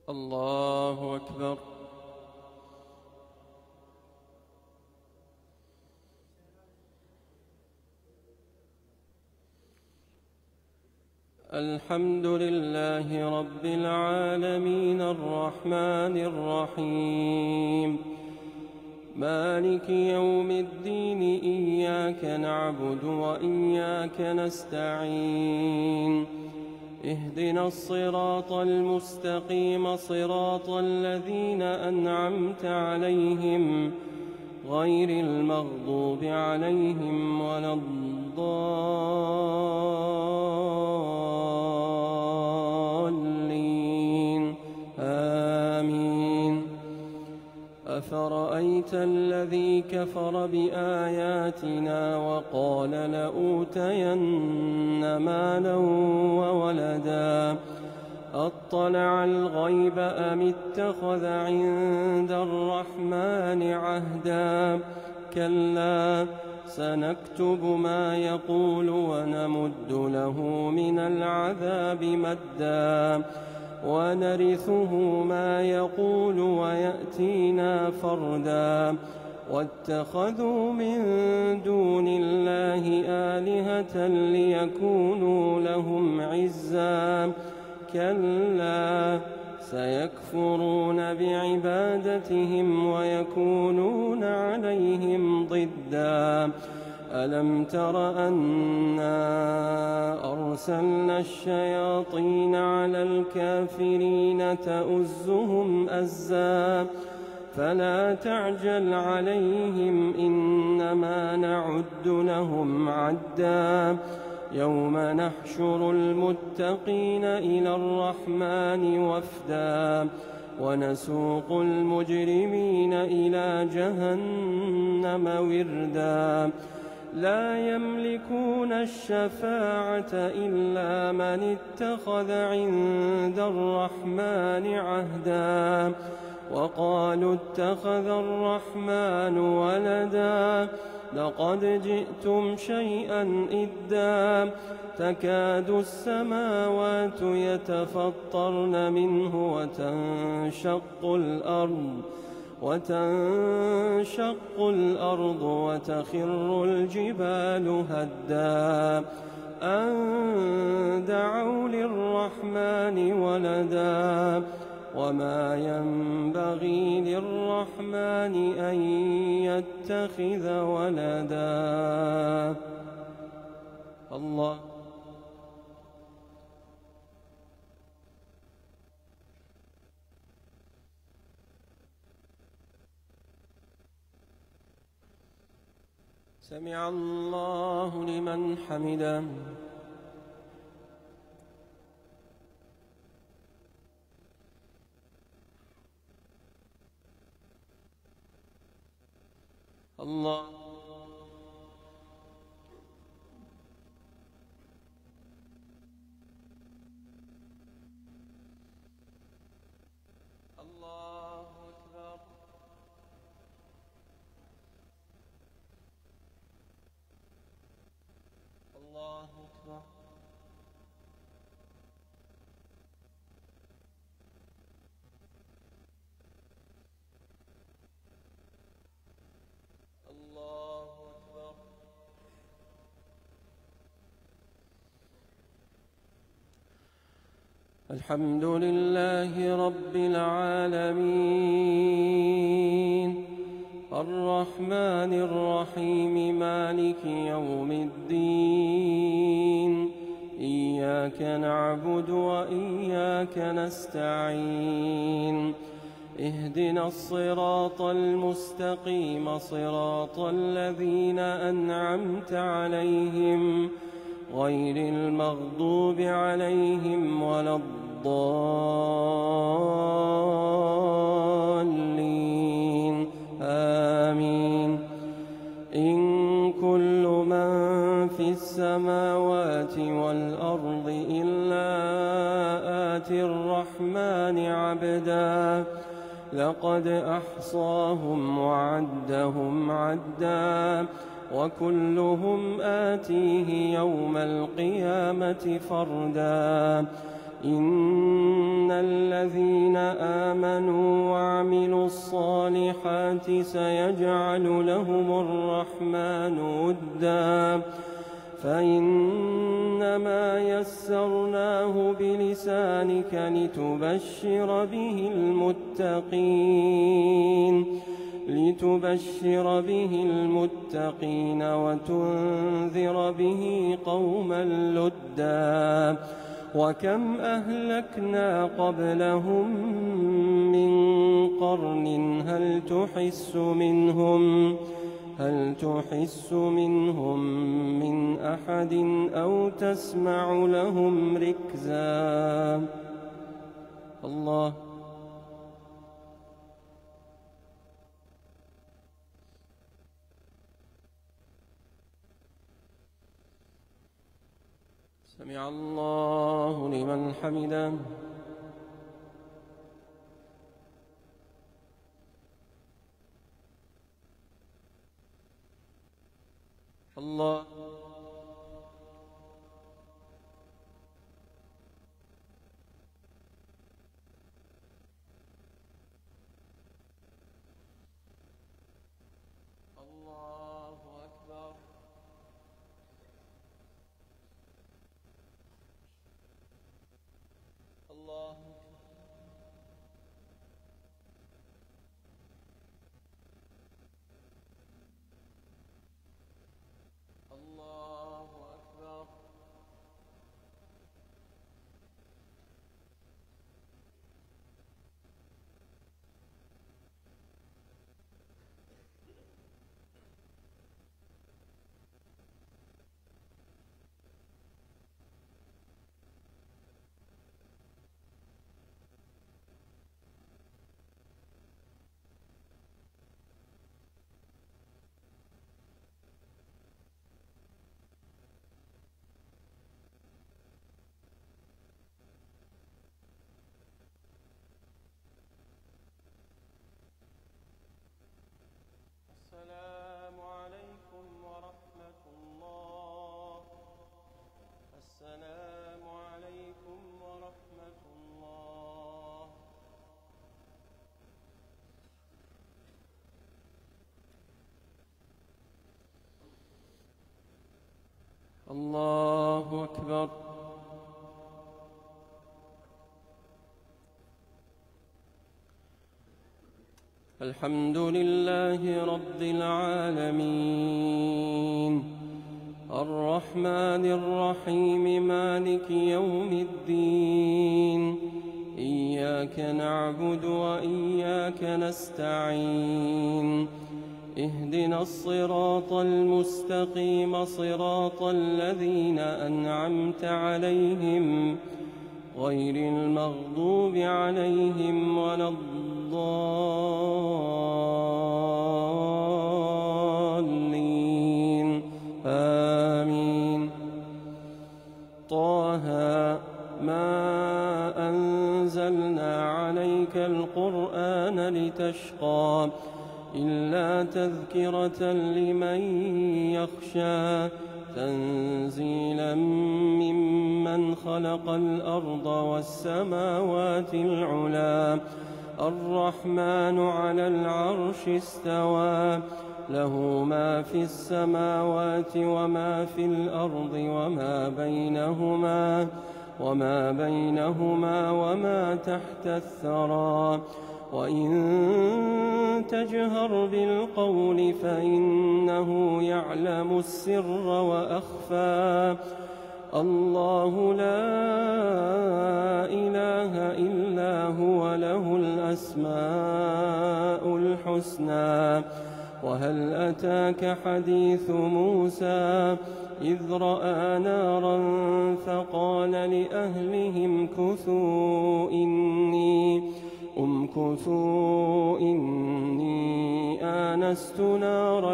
الله أكبر. الحمد لله رب العالمين الرحمن الرحيم مالك يوم الدين إياك نعبد وإياك نستعين اهدنا الصراط المستقيم صراط الذين أنعمت عليهم غير المغضوب عليهم ولا الضالين آمين. أفرأيت الذي كفر بآياتنا وقال لأوتين مالا وولدا أطلع الغيب أم اتخذ عند الرحمن عهدا كلا سنكتب ما يقول ونمد له من العذاب مدا ونرثه ما يقول ويأتينا فردا واتخذوا من دون الله آلهة ليكونوا لهم عزا كلا سيكفرون بعبادتهم ويكونون عليهم ضدا ألم تر أنا أرسلنا الشياطين على الكافرين تؤزهم أزا فلا تعجل عليهم إنما نعد لهم عدا يوم نحشر المتقين إلى الرحمن وفدا ونسوق المجرمين إلى جهنم وردا لا يملكون الشفاعة إلا من اتخذ عند الرحمن عهدا وقالوا اتخذ الرحمن ولدا لقد جئتم شيئا إدا تكاد السماوات يتفطرن منه وتنشق الأرض وتخر الجبال هدا أن دعوا للرحمن ولدا وما ينبغي للرحمن أن يتخذ ولدا. الله سمع الله لمن حمده. الله الله أكبر. الله أكبر. الله أكبر. الحمد لله رب العالمين الرحمن الرحيم مالك يوم الدين إياك نعبد وإياك نستعين اهدنا الصراط المستقيم صراط الذين أنعمت عليهم غير المغضوب عليهم ولا الضالين آمين. إن كل من في السماوات والأرض إلا آتي الرحمن عبدا لقد أحصاهم وعدهم عدا وكلهم آتيه يوم القيامة فردا إن الذين آمنوا وعملوا الصالحات سيجعل لهم الرحمن ودا فإنما يسرناه بلسانك لتبشر به المتقين وتنذر به قوما لدا وكم أهلكنا قبلهم من قرن هل تحس منهم من أحد أو تسمع لهم ركزا. الله. سمع الله لمن حمده. الله. الله أكبر. الله. الله أكبر. السلام عليكم ورحمة الله. السلام عليكم ورحمة الله. الله أكبر. الحمد لله رب العالمين الرحمن الرحيم مالك يوم الدين إياك نعبد وإياك نستعين اهدنا الصراط المستقيم صراط الذين أنعمت عليهم غير المغضوب عليهم ولا الضالين آمين. طه ما أنزلنا عليك القرآن لتشقى إلا تذكرة لمن يخشى تنزيلا ممن خلق الأرض والسماوات العلى الرحمن على العرش استوى له ما في السماوات وما في الأرض وما بينهما وما تحت الثرى وإن تجهر بالقول فإنه يعلم السر وأخفى الله لا إله إلا هو له الأسماء الحسنى. وهل أتاك حديث موسى إذ رأى نارا فقال لأهلهم امكثوا إني آنست نارا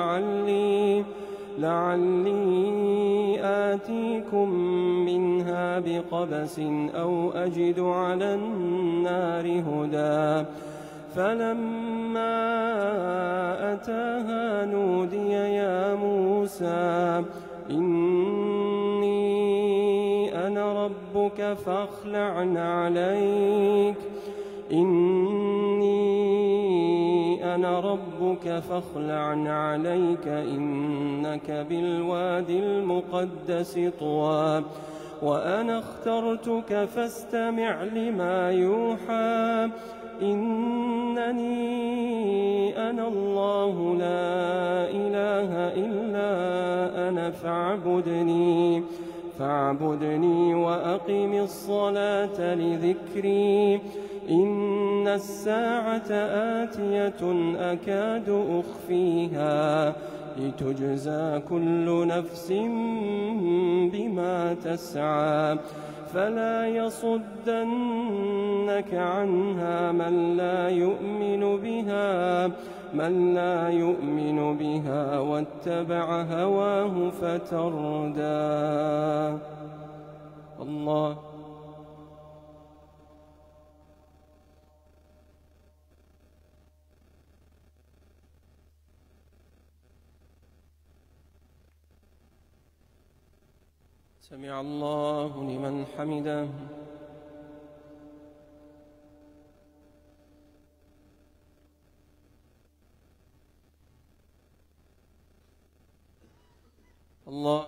لعلي آتيكم منها بقبس أو أجد على النار هدى فلما أتاها نودي يا موسى إني أنا ربك فاخلع عليك إني أنا ربك فاخلع عليك إنك بالوادي المقدس طوى وأنا اخترتك فاستمع لما يوحى إنني أنا الله لا إله إلا أنا فاعبدني وأقم الصلاة لذكري إن الساعة آتية أكاد أخفيها لتجزى كل نفس بما تسعى فلا يصدنك عنها من لا يؤمن بها واتبع هواه فتردى. الله سمع الله لمن حمده. الله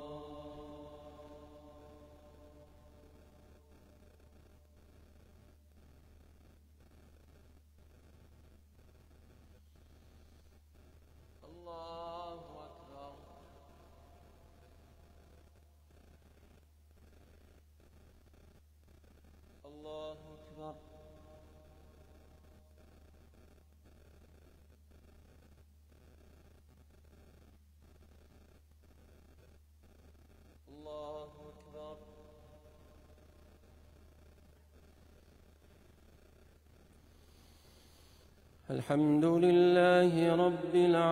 الحمد لله رب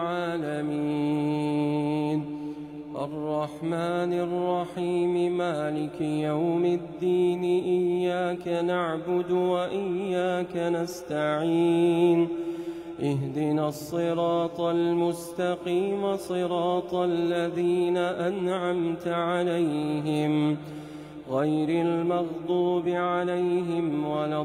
العالمين الرحمن الرحيم مالك يوم الدين إياك نعبد وإياك نستعين اهدنا الصراط المستقيم صراط الذين أنعمت عليهم غير المغضوب عليهم ولا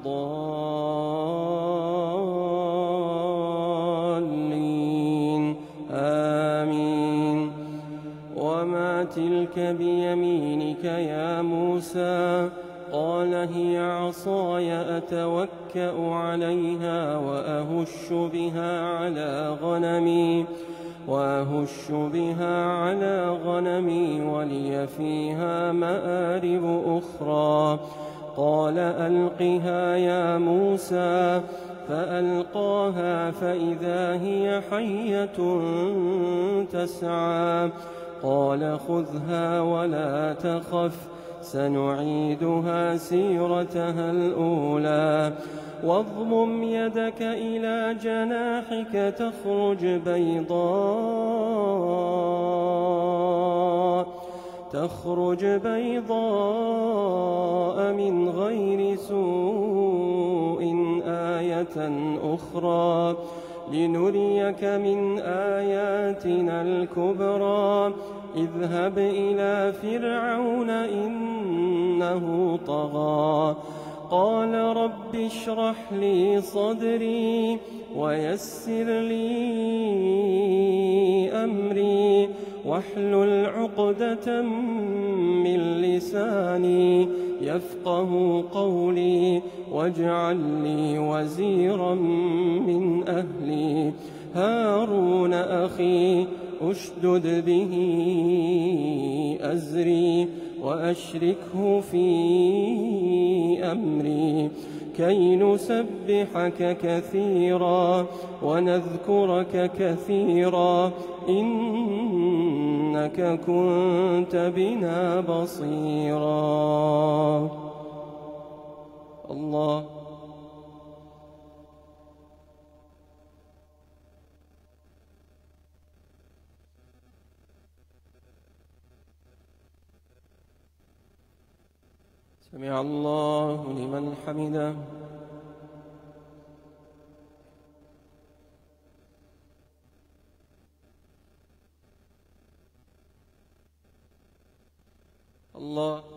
الضالين آمين. وما تلك بيمينك يا موسى قال هي عصاي أتوكأ عليها وأهش بها على غنمي ولي فيها مآرب أخرى قال ألقها يا موسى فألقاها فإذا هي حية تسعى قال خذها ولا تخف سنعيدها سيرتها الأولى واضمم يدك إلى جناحك تخرج بيضاء من غير سوء آية أخرى لنريك من آياتنا الكبرى اذهب إلى فرعون إنه طغى قال رب اشرح لي صدري ويسر لي أمري واحلل عقدة من لساني يفقه قولي واجعل لي وزيرا من أهلي هارون أخي أشدد به أزري وأشركه في أمري كي نسبحك كثيرا ونذكرك كثيرا إنك كنت بنا بصيرا. الله سمع الله لمن حمده. الله